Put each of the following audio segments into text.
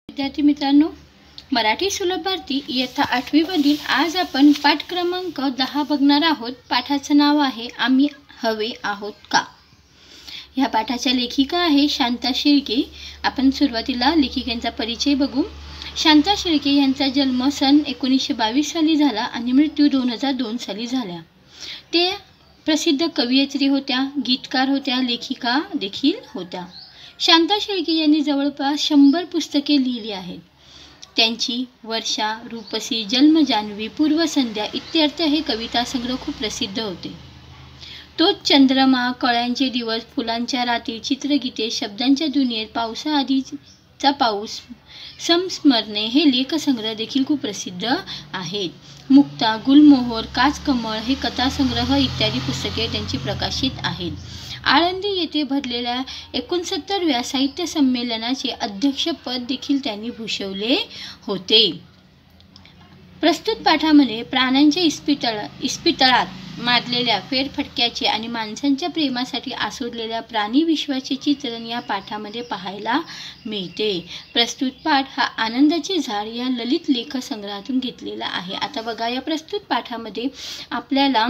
विद्यार्थी मित्रांनो, मराठी सुलभ भारती इयत्ता 8वी मधील आज आपण पाठ क्रमांक 10 बघणार आहोत। पाठाचं नाव आहे आम्ही हवे आहोत का। या पाठाच्या लेखिका आहे शांता शेळके। आपण सुरुवातीला लेखिकेचा परिचय बघू। शांता शेळके यांचा जन्म सन 1922 साली झाला आणि मृत्यू 2002 साली झाला। ते प्रसिद्ध कवयित्री होत्या, गीतकार होत्या, लेखिका देखील होत्या। शांता शेळके यांनी जवळपास 100 पुस्तके लिहिली आहेत। त्यांची वर्षा, रूपसी, जन्मजान्हवी, पूर्वसंध्या इत्यर्थ हे कविता संग्रह खूप प्रसिद्ध होते। तोच चंद्रमा, कळ्यांचे दिवस, फुलांच्या रात्री, चित्रगीते, शब्दांच्या दुनियेत, पावसाआधीचा पाऊस, संस्मरणे हे लेखसंग्रह देखील खूप प्रसिद्ध आहेत। मुक्ता, गुलमोहर, काचकमळ हे कथासंग्रह इत्यादी पुस्तके त्यांची प्रकाशित आहेत। आळंदी येथे भरलेल्या 69व्या साहित्य संमेलनाचे अध्यक्षपद देखील त्यांनी भूषवले होते। प्रस्तुत पाठामध्ये प्राण्यांच्या इस्पितळात मारलेल्या फेरफटक्याचे आणि माणसांच्या प्रेमासाठी आसुरलेल्या प्राणी विश्वाचे चित्रण या पाठामध्ये पाहायला मिळते। प्रस्तुत पाठ हा आनंदाचे झाड या ललित लेख संग्रहातून घेतलेला आहे। आता बघा, या प्रस्तुत पाठामध्ये आपल्याला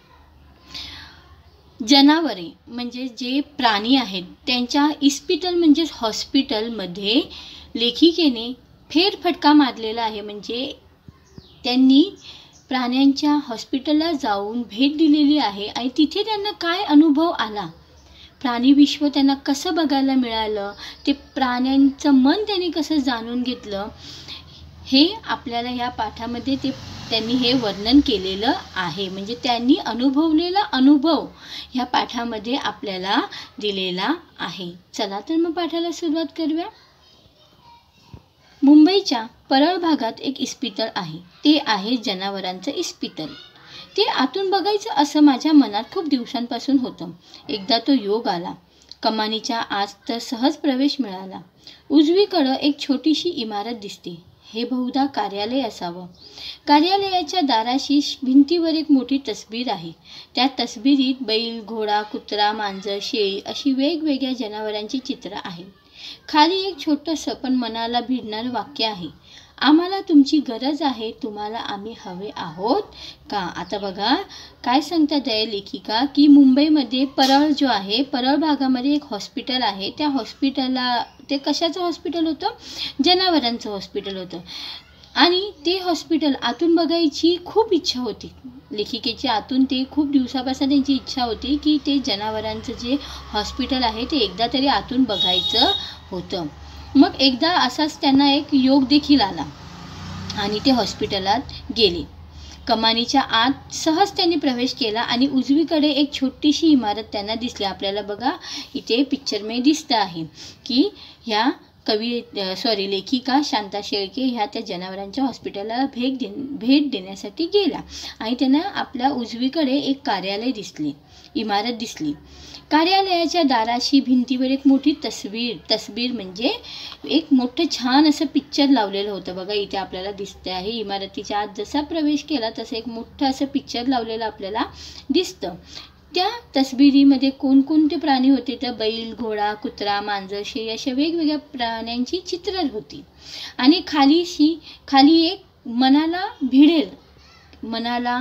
जनावरे म्हणजे जे प्राणी आहेत त्यांच्या इस्पितळ म्हणजे हॉस्पिटलमध्ये लेखिकेने फेरफटका मारलेला आहे। म्हणजे त्यांनी प्राण्यांच्या हॉस्पिटलला जाऊन भेट दिलेली आहे आणि तिथे त्यांना काय अनुभव आला, प्राणी विश्व त्यांना कसं बघायला मिळालं, ते प्राण्यांचं मन त्यांनी कसं जाणून घेतलं, हे आपल्याला या पाठामध्ये त्यांनी हे वर्णन केलेलं आहे। म्हणजे त्यांनी अनुभवलेला अनुभव या पाठामध्ये आपल्याला दिलेला आहे। चला तर मग पाठाला सुरुवात करूया। मुंबईच्या परळ भागात एक इस्पितळ आहे। ते आहे जनावरांचं इस्पितळ। ते आतून बघायचं असं माझ्या मनात खूप दिवसांपासून होतं। एकदा तो योग आला। कमानीच्या आत तर सहज प्रवेश मिळाला। उजवीकडं एक छोटीशी इमारत दिसते। हे बहुधा कार्यालय असावं। कार्यालयाच्या दाराशी भिंतीवर एक मोठी तस्बीर आहे। त्या तस्बिरीत बैल, घोडा, कुत्रा, मांजर, शेळी अशी वेगवेगळ्या जनावरांची चित्र आहेत। खाली एक छोटंसं पण मनाला भिडणारं वाक्य आहे, आम्हाला तुमची गरज आहे, तुम्हाला आम्ही हवे आहोत का। आता बघा काय सांगतात आहे लेखिका की मुंबईमध्ये परळ जो आहे, परळ भागामध्ये एक हॉस्पिटल आहे। त्या हॉस्पिटलला ते कशाचं हॉस्पिटल होतं, जनावरांचं हॉस्पिटल होतं आणि ते हॉस्पिटल आतून बघायची खूप इच्छा होती लेखिकेची। आतून ते खूप दिवसापासून त्यांची इच्छा होती की ते जनावरांचं जे हॉस्पिटल आहे ते एकदा तरी आतून बघायचं होतं। मग एकदा असाच त्यांना एक योग देखील आला आणि ते हॉस्पिटलात गेले। कमानीच्या आत सहज त्यांनी प्रवेश केला आणि उजवीकडे एक छोटीशी इमारत त्यांना दिसली। आपल्याला बघा इथे पिक्चरमध्ये दिसतं आहे की ह्या लेखिका शांता शेळके ह्या त्या जनावरांच्या हॉस्पिटलला भेट देण्यासाठी गेल्या आणि त्यांना आपल्या उजवीकडे एक कार्यालय दिसले, इमारत दिसली। कार्यालयाच्या दाराशी भिंतीवर एक मोठी तस्बीर म्हणजे एक मोठं छान असं पिक्चर लावलेलं होतं। बघा इथे आपल्याला दिसते आहे, इमारतीच्या आत जसा प्रवेश केला तसं एक मोठं असं पिक्चर लावलेलं आपल्याला दिसतं। त्या तस्बिरीमध्ये कोणकोणते प्राणी होते, तर बैल, घोडा, कुत्रा, मांजर, शेळी अशा वेगवेगळ्या प्राण्यांची चित्र होती आणि खाली एक मनाला भिडेल, मनाला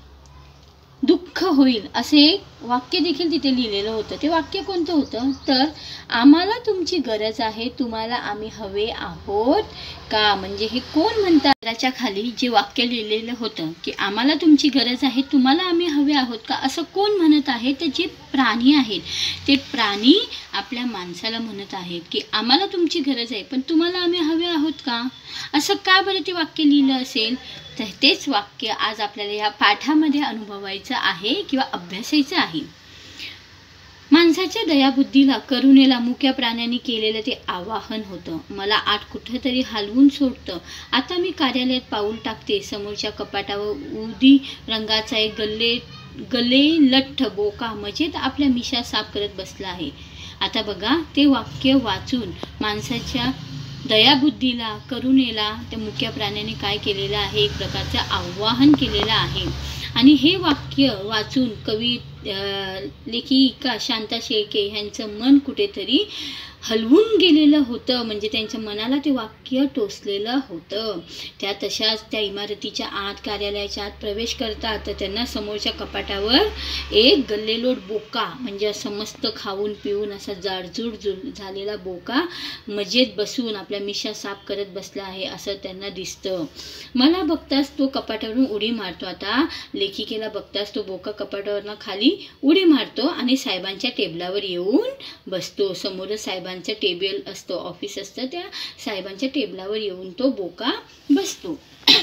दुःख होईल असे एक वाक्य देखील तिथे लिहिलेलं होतं। ते वाक्य कोणतं होतं, तर आम्हाला तुमची गरज आहे, तुम्हाला आम्ही हवे आहोत का। म्हणजे हे कोण म्हणतात, त्याच्या खाली जे वाक्य लिहिलेलं होतं की आम्हाला तुमची गरज आहे, तुम्हाला आम्ही हवे आहोत का, असं कोण म्हणत आहे, तर जे प्राणी आहेत ते प्राणी आपल्या माणसाला म्हणत आहेत की आम्हाला तुमची गरज आहे पण तुम्हाला आम्ही हवे आहोत का। असं का बरं ते वाक्य लिहिलं असेल, तर तेच वाक्य आज आपल्याला या पाठामध्ये अनुभवायचं आहे किंवा अभ्यासायचं आहे। माणसाच्या दयाबुद्धीला, करुणेला मुक्या प्राण्यांनी केलेलं ते आवाहन होतं। मला आत कुठंतरी हलवून सोडतं। आता मी कार्यालयात पाऊल टाकते। समोरच्या कपाटावर उदी रंगाचा एक गले लठ्ठ बोका मजेत आपल्या मिशा साफ करत बसला आहे। आता बघा ते वाक्य वाचून माणसाच्या दयाबुद्धीला, करुणेला त्या मुक्या प्राण्याने काय केलेलं आहे, एक प्रकारचं आवाहन केलेलं आहे। आणि हे वाक्य वाचून लेखिका शांता शेळके यांचं मन कुठेतरी हलवून गेलेलं होतं, म्हणजे त्यांच्या मनाला ते वाक्य टोचलेलं होतं. त्या तशाच त्या इमारतीच्या आत, कार्यालयाच्या आत प्रवेश करतात, तर त्यांना समोरच्या कपाटावर एक गल्लेलोट बोका, म्हणजे असं मस्त खाऊन पिऊन असा जाडजूड झालेला बोका मजेत बसून आपल्या मिशा साफ करत बसला आहे असं त्यांना दिसतं. मला बघताच तो कपाटावरून उडी मारतो. आता लेखिकेला बघताच तो बोका कपाटावरनं खाली उडी मारतो आणि साहेबांच्या टेबलावर येऊन बसतो. समोरच साहेबांचं टेबल असतं, ऑफिस असतं, त्या साहेबांच्या टेबलावर येऊन तो बोका बसतो.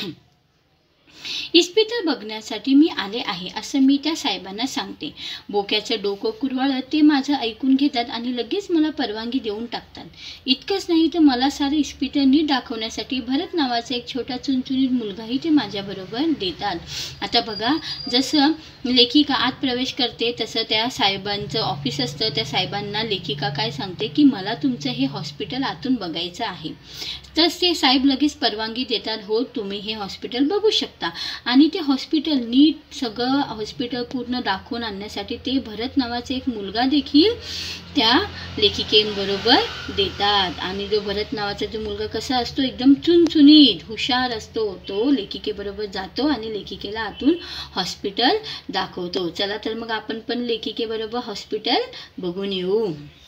इस्पितळ बघण्यासाठी मी आले आहे असं मी त्या साहेबांना सांगते. बोक्याचं डोकं कुरवाळत ते माझं ऐकून घेतात आणि लगेच मला परवानगी देऊन टाकतात. इतकंच नाही तर मला सारं इस्पितळ नीट दाखवण्यासाठी भरत नावाचा एक छोटा चुनचुनीत मुलगाही ते माझ्याबरोबर देतात. आता बघा, जसं लेखिका आत प्रवेश करते तसं त्या साहेबांचं ऑफिस असतं. त्या साहेबांना लेखिका काय सांगते की मला तुमचं हे हॉस्पिटल आतून बघायचं आहे. तर ते साहेब लगेच परवानगी देतात. हो, तुम्ही हे हॉस्पिटल बघू शकता. आणि ते हॉस्पिटल नीट सगळं हॉस्पिटल पूर्ण दाखवून आणण्यासाठी ते भरत नावाचा एक मुलगा देखील त्या लेखिकेबरोबर देतात. आणि जो भरत नावाचा जो मुलगा कसा असतो, एकदम चुनचुनीत हुशार असतो. तो लेखिकेबरोबर जातो आणि लेखिकेला आतून हॉस्पिटल दाखवतो. चला तर मग आपण पण लेखिकेबरोबर हॉस्पिटल बघून येऊ.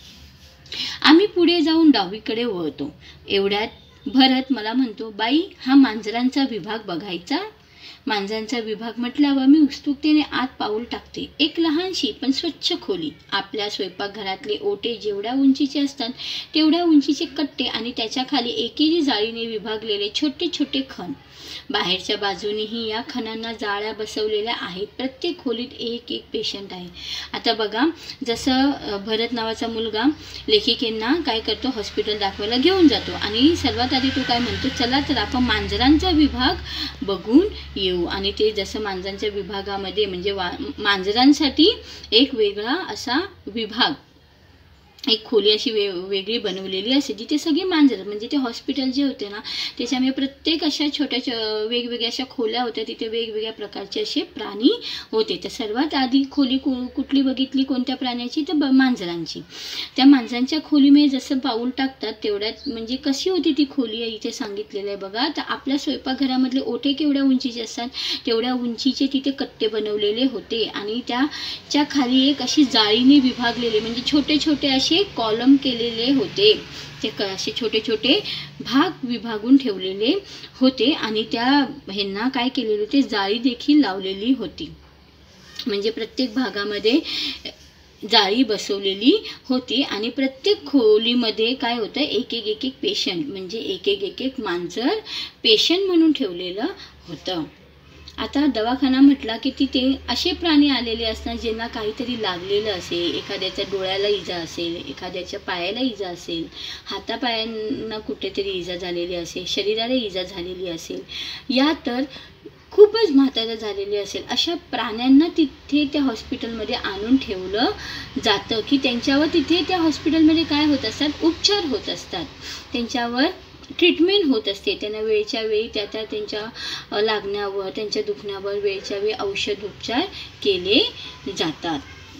आम्ही पुढे जाऊन डावीकडे वळतो. एवढ्यात भरत मला म्हणतो, बाई, हा मांजरांचा विभाग बघायचा. मांजरांचा विभाग म्हटल्यावर मी उत्सुकतेने आत पाऊल टाकते. एक लहानशी पण स्वच्छ खोली. आपल्या स्वयंपाकघरातले ओटे जेवढ्या उंचीचे असतात तेवढ्या उंचीचे कट्टे आणि त्याच्या खाली एकेरी जाळीने विभागलेले छोटे छोटे खण. बाहेरच्या बाजूनेही या खणांना जाळ्या बसवलेल्या आहेत. प्रत्येक खोलीत एक एक पेशंट आहे. आता बघा, जसं भरत नावाचा मुलगा लेखिकेंना काय करतो, हॉस्पिटल दाखवायला घेऊन जातो आणि सर्वात आधी तो काय म्हणतो, चला तर आपण मांजरांचा विभाग बघून येऊ. आणि ते जसं मांजरांच्या विभागामध्ये म्हणजे मांजरांसाठी एक वेगळा असा विभाग, एक खोली अशी वेगळी बनवलेली असते जिथे सगळी मांजरं, म्हणजे ते हॉस्पिटल जे होते ना त्याच्यामुळे प्रत्येक अशा छोट्या वेगवेगळ्या अशा खोल्या होत्या. तिथे वेगवेगळ्या प्रकारचे असे प्राणी होते. तर सर्वात आधी खोली कुठली बघितली, कोणत्या प्राण्याची, तर मांजरांची. त्या मांजरांच्या खोलीमध्ये जसं पाऊल टाकतात तेवढ्यात, म्हणजे कशी होती ती खोली इथे सांगितलेलं आहे बघा. तर आपल्या स्वयंपाकघरामधले ओटे केवढ्या उंचीचे असतात तेवढ्या उंचीचे तिथे कट्टे बनवलेले होते आणि त्याच्या खाली एक अशी जाळीने विभागलेले, म्हणजे छोटे छोटे असे कॉलम केलेले होते. ते असे छोटे छोटे भाग विभागून ठेवलेले होते आणि त्या ह्यांना काय केलेले होते, जाळी देखील लावलेली होती. म्हणजे प्रत्येक भागामध्ये जाळी बसवलेली होती आणि प्रत्येक खोलीमध्ये काय होतं, एक एक पेशंट, म्हणजे एक एक मांजर पेशंट म्हणून ठेवलेलं होतं. आता दवाखाना म्हटला की तिथे असे प्राणी आलेले असतात ज्यांना काहीतरी लागलेलं असेल. एखाद्याच्या डोळ्याला इजा असेल, एखाद्याच्या पायाला इजा असेल, हातापायांना कुठेतरी इजा झालेली असेल, शरीराला इजा झालेली असेल, या तर खूपच म्हातारं झालेली असेल, अशा प्राण्यांना तिथे त्या हॉस्पिटलमध्ये आणून ठेवलं जातं की त्यांच्यावर तिथे त्या हॉस्पिटलमध्ये काय होत असतात, उपचार होत असतात, त्यांच्यावर ट्रीटमेंट होत असते. त्यांना वेळच्या वेळी त्यांच्या लागण्यावर, त्यांच्या दुखण्यावर वेळच्या वेळी औषधोपचार केले जातात.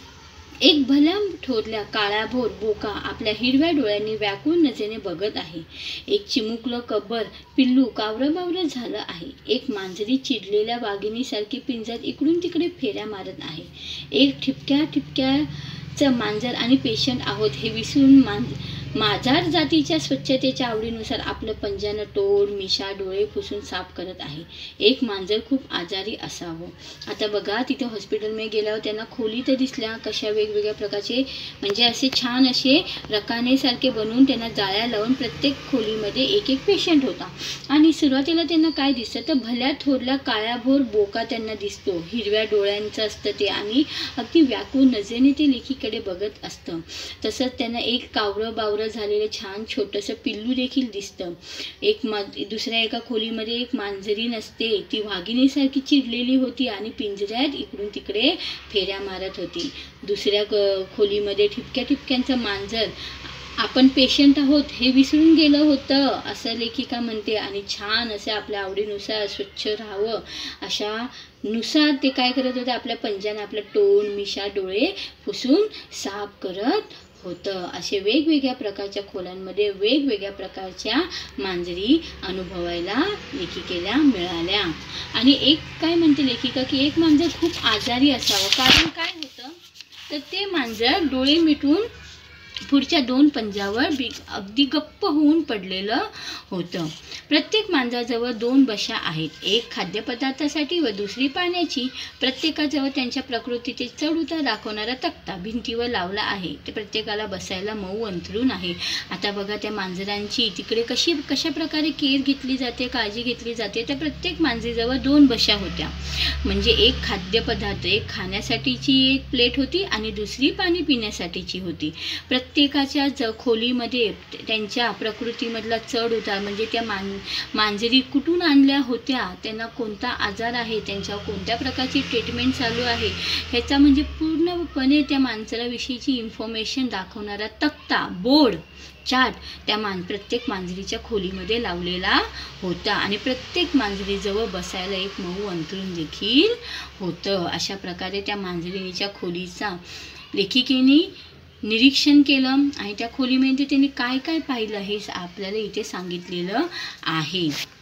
एक भल्या थोरल्या काळाभोर बोका आपल्या हिरव्या डोळ्यांनी व्याकुळ नजरेने बघत आहे. एक चिमुकलं कब्बर पिल्लू कावरबावरं झालं आहे. एक मांजरी चिडलेल्या वाघिणीसारखी पिंजऱ्यात इकडून तिकडे फेऱ्या मारत आहे. एक ठिपक्याचं मांजर आणि पेशंट आहोत हे विसरून मांजर जातीच्या स्वच्छतेच्या आवडीनुसार आपलं पंजानं तोंड, मिशा, डोळे पुसून साफ करत आहे. एक मांजर खूप आजारी असावं. आता बघा, तिथे हॉस्पिटलमध्ये गेल्यावर त्यांना खोली तर दिसल्या कशा वेगवेगळ्या प्रकारचे, म्हणजे असे छान असे रकानेसारखे बनवून त्यांना जाळ्या लावून प्रत्येक खोलीमध्ये एक एक पेशंट होता. आणि सुरुवातीला त्यांना काय दिसतं, तर भल्या थोरल्या काळ्याभोर बोका त्यांना दिसतो. हिरव्या डोळ्यांचं असतं ते आणि अगदी व्याकुळ नजरेने ते लेखीकडे बघत असतं. तसंच त्यांना एक कावरं बावरं झालेलं छान छोटंसं पिल्लू देखील दिसतं. दुसऱ्या एका खोलीमध्ये एक मांजरी नसते, ती वाघिणीसारखी चिडलेली होती आणि पिंजऱ्यात इकडून तिकडे फेऱ्या मारत होती. दुसऱ्या खोलीमध्ये ठिपक्यांचं मांजर आपण पेशंट आहोत हे विसरून गेलं होतं असं लेखिका म्हणते. आणि छान असे आपल्या आवडीनुसार स्वच्छ राहावं अशा नुसार ते काय करत होते, आपल्या पंजाने आपलं तोंड, मिशा, डोळे पुसून साफ करत होतं. असे वेगवेगळ्या प्रकारच्या खोल्यांमध्ये वेगवेगळ्या प्रकारच्या मांजरी अनुभवायला लेखिकेला मिळाल्या. आणि एक काय म्हणते लेखिका की एक मांजर खूप आजारी असावं, कारण काय होतं तर ते मांजर डोळे मिटून पुढच्या 2 पंजावर अगदी गप्प होऊन पडलेलं होतं. प्रत्येक मांजराजवळ 2 बशा आहेत, एक खाद्यपदार्थासाठी व दुसरी पाण्याची. प्रत्येकाजवळ त्यांच्या प्रकृतीचे चढ-उतार दाखवणारा तक्ता भिंतीवर लावला आहे. ते प्रत्येकाला बसायला मऊ अंथरूण आहे. आता बघा त्या मांजरांची तिकडे कशा प्रकारे केअर घेतली जाते, काळजी घेतली जाते. त्या प्रत्येक मांजरीजवळ 2 बशा होत्या, म्हणजे एक खाद्यपदार्थ, एक खाण्यासाठीची एक प्लेट होती आणि दुसरी पाणी पिण्यासाठीची होती. प्रत्येकाच्या खोलीमध्ये त्यांच्या प्रकृतीमधला चढ उतार, म्हणजे त्या मांजरी कुठून आणल्या होत्या, त्यांना कोणता आजार आहे, त्यांच्यावर कोणत्या प्रकारची ट्रीटमेंट चालू आहे, ह्याचा म्हणजे पूर्णपणे त्या मांजराविषयीची इन्फॉर्मेशन दाखवणारा तक्ता, बोर्ड, चार्ट त्या प्रत्येक मांजरीच्या खोलीमध्ये लावलेला होता. आणि प्रत्येक मांजरीजवळ बसायला एक मऊ अंथरूण देखील होतं. अशा प्रकारे त्या मांजरीच्या खोलीचा लेखिकेने निरीक्षण केलं आणि त्या खोलीमध्ये त्यांनी काय काय पाहिलं हे आपल्याला इथे सांगितलेलं आहे.